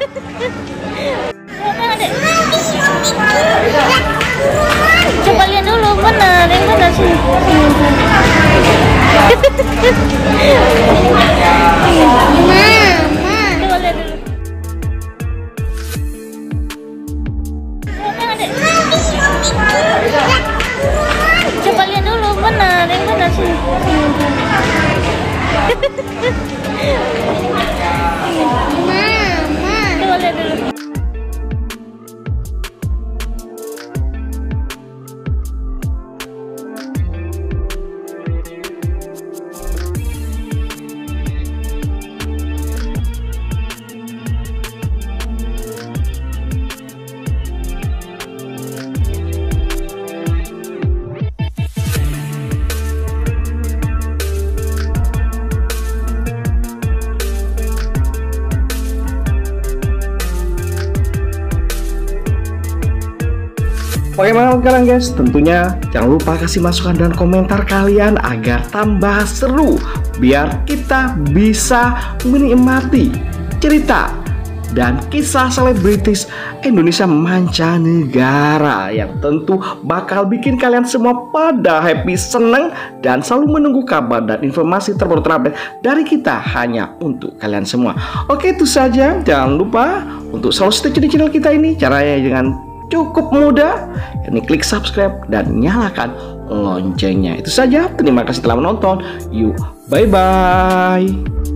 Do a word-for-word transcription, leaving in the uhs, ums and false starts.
Coba lihat dulu, benar, yang benar sih. Coba lihat dulu. Coba lihat dulu, benar, yang benar sih. Coba lihat dulu. Bagaimana kalian guys? Tentunya jangan lupa kasih masukan dan komentar kalian agar tambah seru, biar kita bisa menikmati cerita dan kisah selebritis Indonesia mancanegara yang tentu bakal bikin kalian semua pada happy, seneng, dan selalu menunggu kabar dan informasi terbaru terupdate dari kita hanya untuk kalian semua. Oke, itu saja. Jangan lupa untuk selalu stay di channel kita ini. Caranya dengan cukup mudah, yakni klik subscribe dan nyalakan loncengnya. Itu saja. Terima kasih telah menonton. Yuk, bye bye.